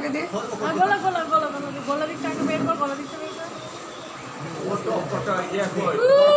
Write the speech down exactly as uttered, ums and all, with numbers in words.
আগে দে গলা গলা গলা গলা গলা দিকটা আগে বের কর গলা দিকটা বের কর ওটা ওটা ইয়া কই